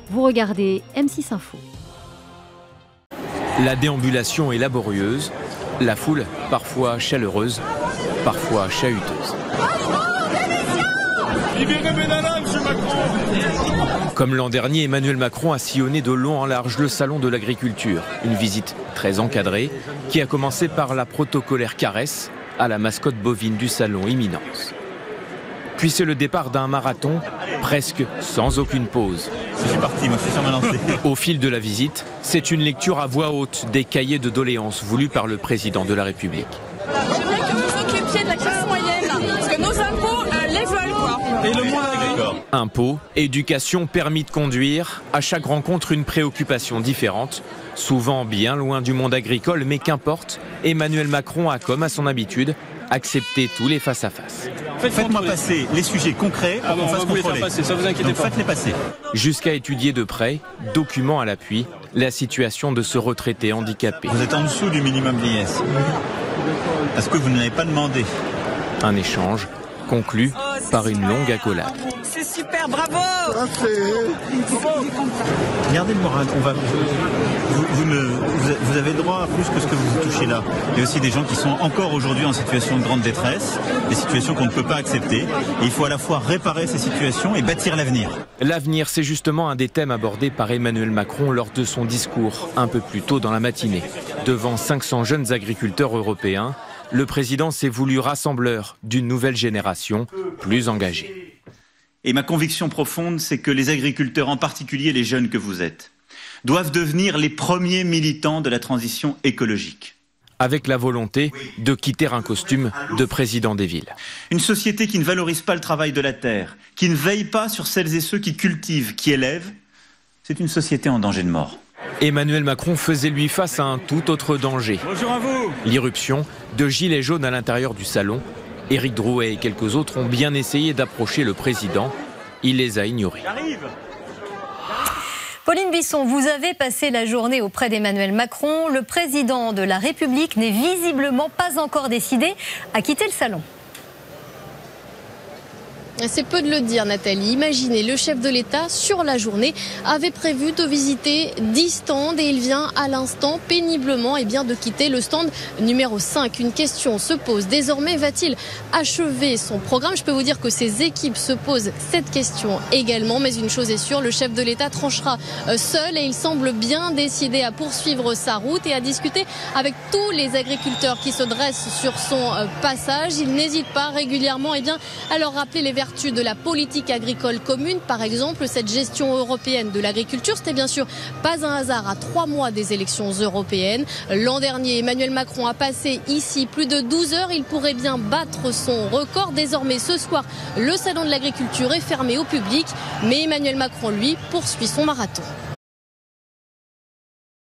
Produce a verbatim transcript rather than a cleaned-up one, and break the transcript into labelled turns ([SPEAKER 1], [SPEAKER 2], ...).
[SPEAKER 1] Vous regardez M six Info.
[SPEAKER 2] La déambulation est laborieuse, la foule parfois chaleureuse, parfois chahuteuse.
[SPEAKER 3] Libérez Benalla, monsieur Macron!
[SPEAKER 2] Comme l'an dernier, Emmanuel Macron a sillonné de long en large le salon de l'agriculture. Une visite très encadrée qui a commencé par la protocolaire caresse à la mascotte bovine du salon Imminence. Puis c'est le départ d'un marathon presque sans aucune pause.
[SPEAKER 4] Je suis parti, moi je suis sur ma lancée.
[SPEAKER 2] Au fil de la visite, c'est une lecture à voix haute des cahiers de doléances voulus par le président de la République.
[SPEAKER 5] J'aimerais que vous vous occupiez de la classe moyenne, parce que nos impôts euh, les veulent quoi.
[SPEAKER 3] Et le moins agricole.
[SPEAKER 2] Impôts, éducation, permis de conduire, à chaque rencontre une préoccupation différente, souvent bien loin du monde agricole, mais qu'importe, Emmanuel Macron a, comme à son habitude, accepté tous les face-à-face.
[SPEAKER 4] Faites-moi passer les sujets concrets
[SPEAKER 3] Ah
[SPEAKER 4] pour
[SPEAKER 3] bon,
[SPEAKER 4] qu'on
[SPEAKER 3] on va
[SPEAKER 4] fasse
[SPEAKER 3] vous les faire
[SPEAKER 4] contrôler.
[SPEAKER 3] passer, ça vous inquiétez
[SPEAKER 4] Donc
[SPEAKER 3] pas.
[SPEAKER 4] faites-les passer.
[SPEAKER 2] Jusqu'à étudier de près, documents à l'appui, la situation de ce retraité handicapé.
[SPEAKER 4] Vous êtes en dessous du minimum vieillesse. Parce que vous ne l'avez pas demandé.
[SPEAKER 2] Un échange conclu par une longue accolade.
[SPEAKER 5] C'est super, bravo.
[SPEAKER 4] Regardez le moral. On va, vous, vous, ne- vous- vous avez le droit à plus que ce que vous vous touchez là. Il y a aussi des gens qui sont encore aujourd'hui en situation de grande détresse, des situations qu'on ne peut pas accepter. Et il faut à la fois réparer ces situations et bâtir l'avenir.
[SPEAKER 2] L'avenir, c'est justement un des thèmes abordés par Emmanuel Macron lors de son discours, un peu plus tôt dans la matinée. Devant cinq cents jeunes agriculteurs européens, le président s'est voulu rassembleur d'une nouvelle génération plus engagée.
[SPEAKER 4] Et ma conviction profonde, c'est que les agriculteurs, en particulier les jeunes que vous êtes, doivent devenir les premiers militants de la transition écologique.
[SPEAKER 2] Avec la volonté de quitter un costume de président des villes.
[SPEAKER 4] Une société qui ne valorise pas le travail de la terre, qui ne veille pas sur celles et ceux qui cultivent, qui élèvent, c'est une société en danger de mort.
[SPEAKER 2] Emmanuel Macron faisait lui face à un tout autre danger.
[SPEAKER 3] Bonjour à vous.
[SPEAKER 2] L'irruption de gilets jaunes à l'intérieur du salon. Éric Drouet et quelques autres ont bien essayé d'approcher le président. Il les a ignorés.
[SPEAKER 1] Pauline Bisson, vous avez passé la journée auprès d'Emmanuel Macron. Le président de la République n'est visiblement pas encore décidé à quitter le salon.
[SPEAKER 6] C'est peu de le dire, Nathalie. Imaginez, le chef de l'État, sur la journée, avait prévu de visiter dix stands et il vient à l'instant péniblement eh bien, de quitter le stand numéro cinq. Une question se pose désormais, va-t-il achever son programme? Je peux vous dire que ses équipes se posent cette question également, mais une chose est sûre, le chef de l'État tranchera seul et il semble bien décidé à poursuivre sa route et à discuter avec tous les agriculteurs qui se dressent sur son passage. Il n'hésite pas régulièrement eh bien, à leur rappeler les vertus de la politique agricole commune, par exemple cette gestion européenne de l'agriculture. C'était bien sûr pas un hasard à trois mois des élections européennes. L'an dernier, Emmanuel Macron a passé ici plus de douze heures. Il pourrait bien battre son record. Désormais, ce soir, le salon de l'agriculture est fermé au public, mais Emmanuel Macron, lui, poursuit son marathon.